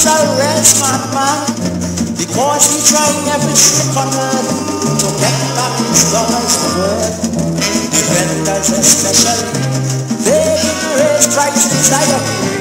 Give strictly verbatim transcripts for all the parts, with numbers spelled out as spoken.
house arrest, madman, because he trying every trick on earth to get back his dollars worth. The vendors especially, they raise price desire,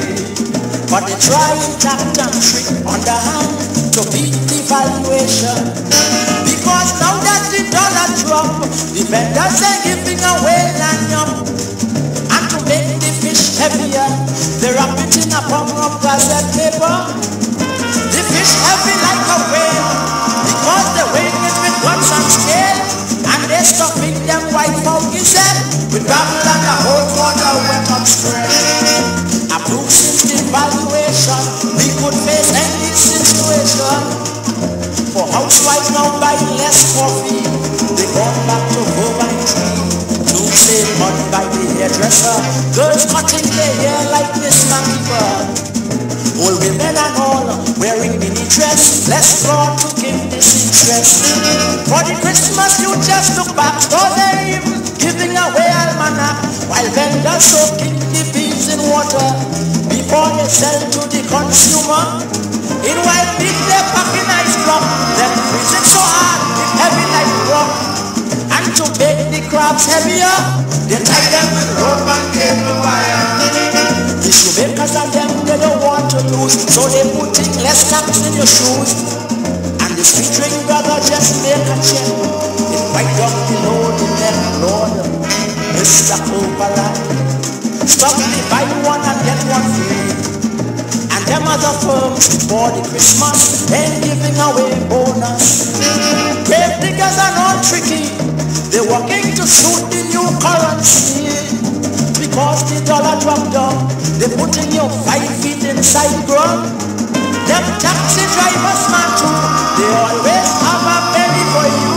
but they try and tact and trick underhand to beat the valuation. Because now that the dollar drop, the vendors are giving away lanyard. And to make the fish heavier, they wrap it in a pump of gazette paper. The fish heavy like a whale, because they're weighing it with guns and scale. And they're stuffing them white fogies with gravel and a whole water went up straight. Approved since the valuation, we could face any situation. For housewives now buy less coffee, they gone back to go buy tea. To save money by the hairdresser, girls cutting their hair like this Makiba. Old women and all wearing mini dress, less fraud to give this interest. For the Christmas you just look back, so they're even giving away almanac, while vendors soaking the beans in water before they sell to the consumer. In while beef they're packing ice drop, then freezing so hard it's heavy like rock. And to make the crabs heavier, they tie them with rope and cable wire. The shoemakers and them, they don't want to lose, so they putting less tacks in your shoes. And the street ring brother just make a check, it's right down below the neck, Lord, Mister Overland. Stop me, buy one and get one free. And them other firms for the Christmas ain't giving away bonus. Grave diggers are not tricky, they're working to suit the new currency. Because the dollar dropped down, they putting you five feet inside the ground. Them taxi drivers, man, too, they always have a penny for you.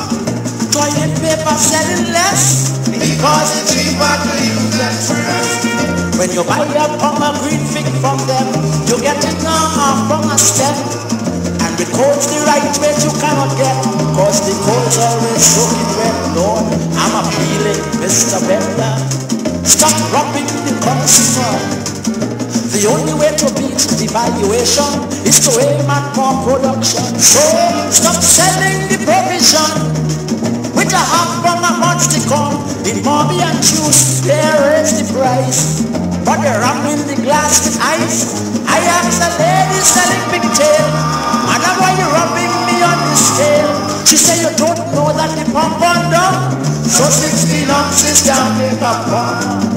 Toilet paper selling less, because it's cheaper to use than first. When you buy a pound of green fig from them, you get it now half from a step. And the code's the right way you cannot get, cause the code's always soaking wet. Lord, I'm appealing, Mister Bender, stop robbing the consumer. The only way to beat devaluation is to aim at more production. So stop selling the provision with a half from a month to come. In Bobby and juice, they raise the price, but they're wrapping the glass with ice. I asked a lady selling big tail, Madam, why you rubbing me on the scale? She said, you don't know that the pump on down, so sixteen ounces down, make a pump.